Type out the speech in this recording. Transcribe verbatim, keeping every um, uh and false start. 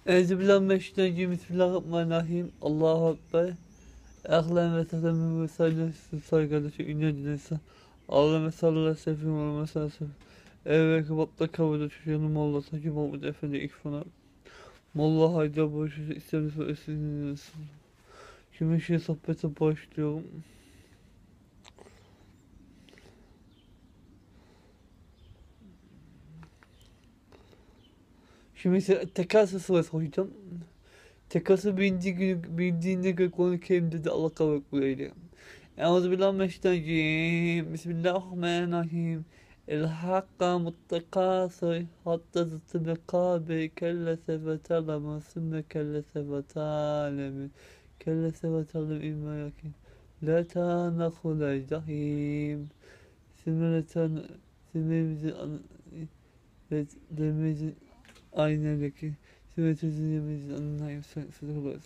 Euzubillahimineşşeytanirracim. Bismillahirrahmanirrahim. Allahu Ekber. Ehlen ve sehlen ve saygılı saygılı ünlü dinleyiciler. Allahümme salli ala seyyidina Muhammed sallallahu aleyhi ve sellem. Evet, kapatla kavada çocuğunu Molla Takip Mahmud Efendi ilk fona. Molla Haydar Barış'ı isteminiz ve esiniz. Şimdi şey sohbete başlıyorum. Şimdi ise tekası sırası hocam. Tekası bildiği günü bildiğinde göre Kur'an-ı Kerim'de de Allah kabul buyuruyor. Euzubillahimineşşeytanirracim. Bismillahirrahmanirrahim. El-Hakka muttakasır hatta zıttı bekabe kellese ve talama sümme kellese ve talemi kellese ve talem ilme yakin la tanakul cahim sümme le tan sümmemizin ve dememizin aynedeki sümme tüzünemizin anlayıp